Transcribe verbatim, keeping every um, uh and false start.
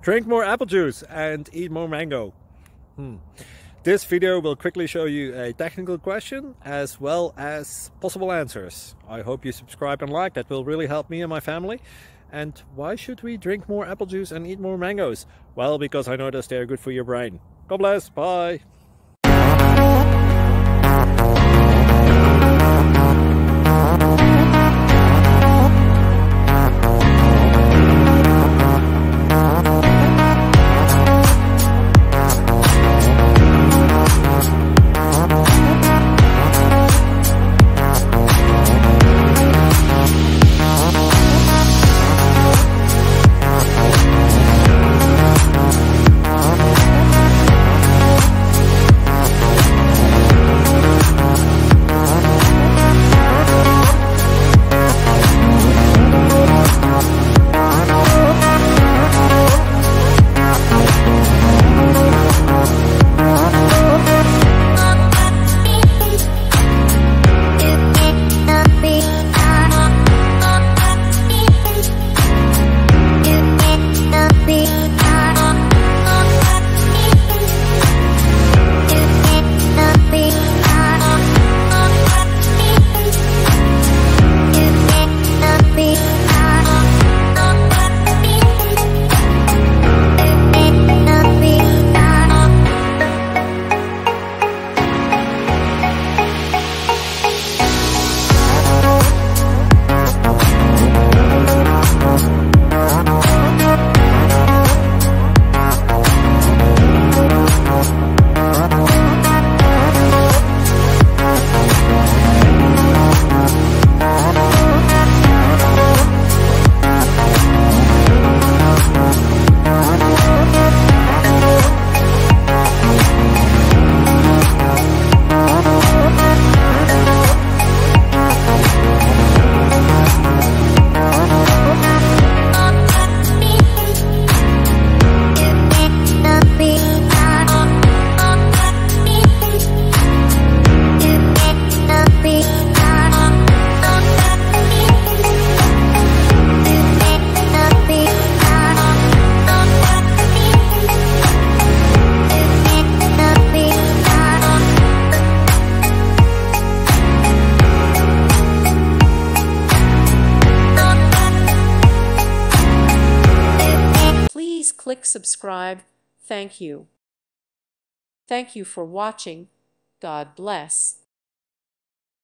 Drink more apple juice and eat more mango. Hmm. This video will quickly show you a technical question as well as possible answers. I hope you subscribe and like, that will really help me and my family. And why should we drink more apple juice and eat more mangoes? Well, because I noticed they're good for your brain. God bless, bye! Click subscribe. Thank you. Thank you for watching. God bless.